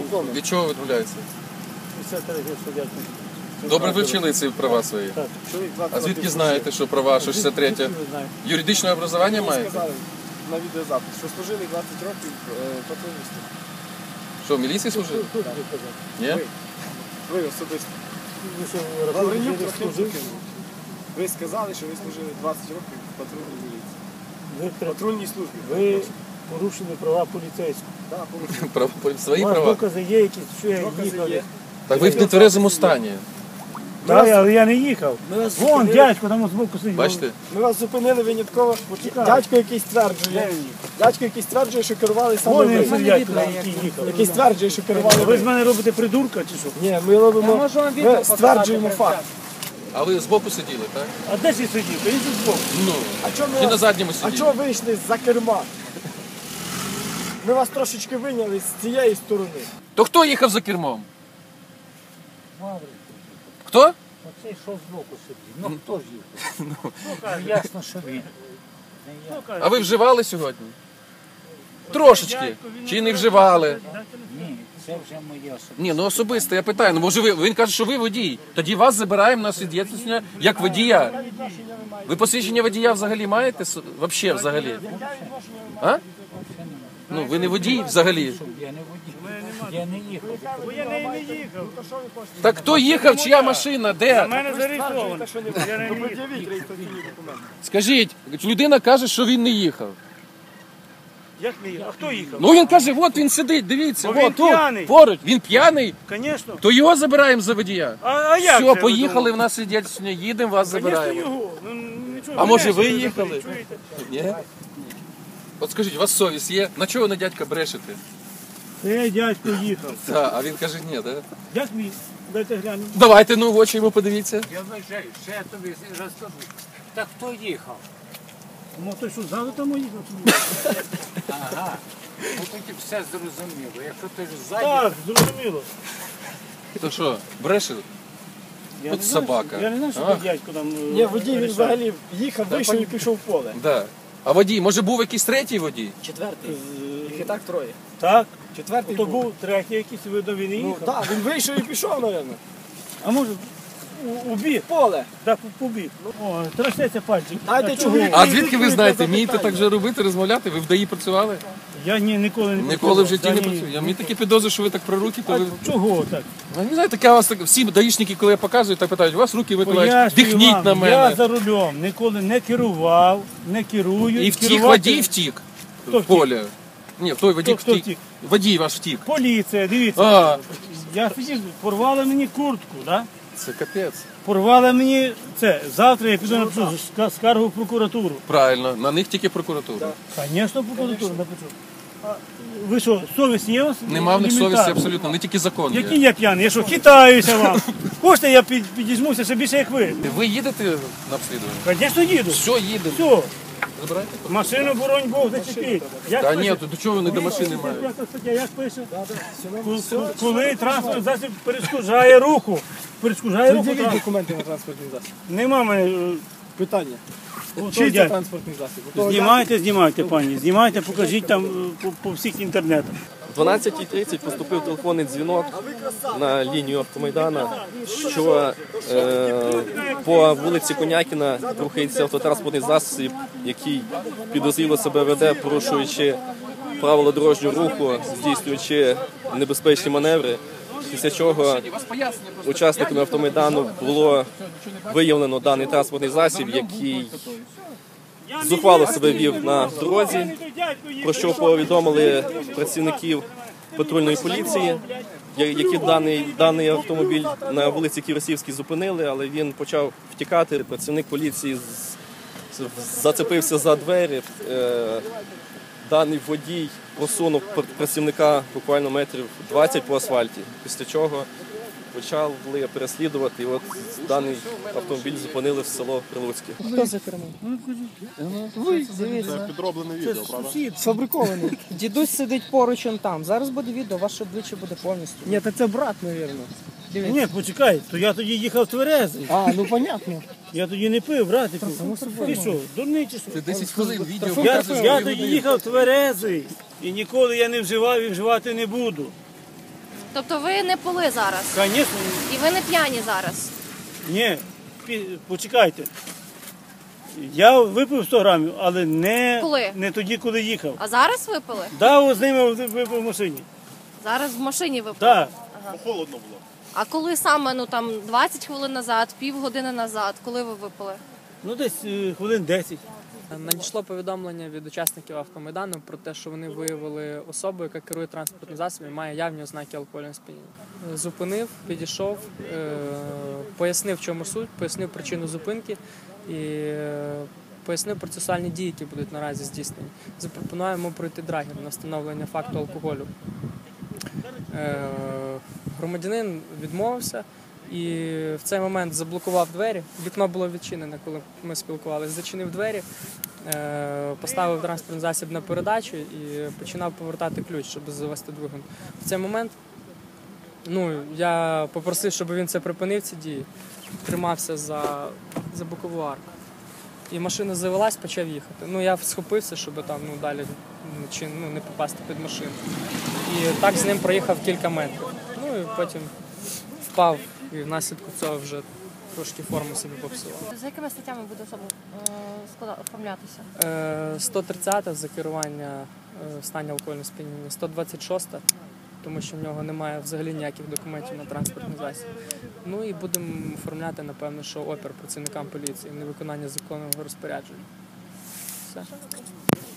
Від чого відмовляється? Добре вивчили ці права свої? Так. А звідки знаєте, що права, що 63? Юридичне образування маєте? На відеозапис, що служили 20 років патрульності. Що, в міліції служили? Ні? Ви особисто. Ви сказали, що ви служили 20 років в патрульній міліції. В патрульній службі. Ви порушили права поліцейського. Так, порушили. Свої У вас права? докази є якісь, що я їхав. Так ви в нетверезому стані. Так, але я не їхав. Вон дядько там збоку сидів. Бачите? Ми вас зупинили винятково. Дядько якийсь стверджує, що керували саме Вон він ви. сидить, який їхав. Який стверджує, що керували Ви ви. з мене робите придурка чи що? Ні, ми робимо, ми стверджуємо факт. А ви збоку сиділи, так? А де ж я сидів? Та він збоку. Ну, А чого чи на задньому А сиділи? чого вийшли з-за керма? Ми вас трошечки виняли з цієї сторони. То хто їхав за кермом? Хто? Оцей що збоку сидів. Ну хто ж їхав? Ну ясно, що він. А ви вживали сьогодні? Трошечки. Чи не вживали? Ні, це вже моє особисте. Ні, ну особисто, я питаю. Ну, може він каже, що ви водій. Тоді вас забираємо на свідчення як водія. Ви посвідчення водія взагалі маєте? Взагалі, взагалі? А? Ну, ви не водій взагалі. Я не водій. Я не їхав. Бо я не їхав. Так хто їхав, чия машина, де? У мене зареєстровано. Я не їхав. Пред'явіть реєстраційні документи. Скажіть, людина каже, що він не їхав. Як не їхав? А хто їхав? Ну він каже, от він сидить, дивіться, Бо він от тут, п'яний. поруч. Він п'яний, Звісно. то його забираємо за водія. А як Все, це, поїхали, ви в нас свідчення, їдемо, вас думаєте? забираємо. Звісно, його. Ну, нічого, А може мене ви ще їхали? чуєте? Ні? От скажіть, у вас совість є? На чого ви на дядька брешете? Це дядько їхав. Так, а він каже, ні, так? Як мій? Дайте гляну. Давайте, ну в очі йому подивіться. Я вважаю, ще я тобі розкажу. Так хто їхав? Ну той що, ззаду там їхав? Ага. Ну тоді все зрозуміло. Якщо ти ж ззаді, Так, зрозуміло. То що, бреше? Я От не знаю, собака. Я не знаю, що А? той дядько там... Ні, водій він взагалі їхав, вийшов і пішов в поле. Да. А водій, може був якийсь третій водій? Четвертий. Їх і так троє. Так, Четвертий то був. був третій якийсь, видно, він і Ну їхав. так, він вийшов і пішов, мабуть. А може, убіг? Поле. Так, побіг. О, трясеться пальчик. Дайте чого? чоловіку. А звідки ви знаєте, вмієте так же робити, розмовляти? Ви в ДАІ працювали? Я ніколи не Ніколи в житті Та не ні. працював. Я мені такі підозри, що ви так про руки, то А ви... чого так? Ну, не знаю, таке у вас так, всі даїшники, коли я показую, так питають, у вас руки викладають, Пояснюю дихніть вам, на Я мене. за рулем ніколи не керував, не керую. І втік, керувати- водій втік Хто в втік? поле. Ні, той водій Хто втік. втік? Водій ваш втік. Поліція, дивіться. А, Я сидів, порвали мені куртку, да? це капець. Порвали мені це. Завтра я піду напишу скаргу в прокуратуру. Правильно, на них тільки прокуратура. Звісно, прокуратуру напишу. А ви що, совість є у вас? Нема в них совісті Елементарно. абсолютно, вони тільки закон є. Який я п'яний? Я що, хитаюся вам? Хочете, я підізьмуся ще більше, як ви? Ви їдете на обслідування? Звісно, їду. Все, їдемо. Все, Забирайте? машину, боронь Бог, зачепіть. Як Та пише? ні, то до чого вони до машини мають? Як стаття, як пише? Коли транспорт засіб перешкоджає руху. Перешкоджає руху. Пред'явіть транспорт. документи на транспортний засіб. Нема мене. Питання. Що Чий це дядь? транспортний засіб? Знімайте, пані. Знімайте, покажіть там по всіх інтернетах. О 12:30 поступив телефонний дзвінок на лінію Автомайдана, що по вулиці Конякіна рухається автотранспортний засіб, який підозріло себе веде, порушуючи правила дорожнього руху, здійснюючи небезпечні маневри. Після чого учасниками Автомайдану було виявлено даний транспортний засіб, який зухвало себе вів на дорозі, про що повідомили працівників патрульної поліції, які даний автомобіль на вулиці Ківерцівській зупинили, але він почав втікати. Працівник поліції зацепився за двері. Даний водій просунув працівника буквально метрів 20 по асфальті, після чого почали переслідувати, і от даний автомобіль зупинили в село Прилуцьке. Хто за кермом? Ви, дивіться. Підроблене відео, правда? Сфабрикований. Дідусь сидить поруч он там. Зараз буде відео, ваше обличчя буде повністю. Ні, так це брат, мабуть. Ні, почекай, то я тоді їхав тверезий. А, ну понятно. Я тоді не пив, братику. Ти що, дурний чи що? Це 10 хвилин відео Я показує, що ви тоді водій. їхав тверезий. І ніколи я не вживав і вживати не буду. Тобто ви не пили зараз? Звісно, І ви не п'яні зараз? ні, почекайте. Я випив 100 грамів, але Коли? не тоді, коли їхав. А зараз випили? Да, з ними випив в машині. Зараз в машині випили? Так. А коли саме, ну там 20 хвилин назад, півгодини назад, коли ви випили? Ну, десь хвилин 10. Надійшло повідомлення від учасників автомайдану про те, що вони виявили особу, яка керує транспортним засобом і має явні ознаки алкогольного сп'яніння. Зупинив, підійшов, пояснив, в чому суть, пояснив причину зупинки і пояснив процесуальні дії, які будуть наразі здійснені. Запропонуємо пройти драгер на встановлення факту алкоголю. Громадянин відмовився і в цей момент заблокував двері. Вікно було відчинене, коли ми спілкувалися. Зачинив двері, поставив транспортний засіб на передачу і починав повертати ключ, щоб завести двигун. В цей момент я попросив, щоб він це припинив, ці дії, тримався за бокову арку. І машина завелась, почав їхати. Я схопився, щоб там далі не попасти під машину. І так з ним проїхав кілька метрів. І потім впав, і внаслідку цього вже трошки форму собі попсував. За якими статтями буде особа оформлятися? 130 за керування в стані алкогольного сп'яніння, 126, тому що в нього немає взагалі ніяких документів на транспортний засіб. І будемо оформляти, напевно, що опір працівникам поліції, невиконання законного розпорядження. Все.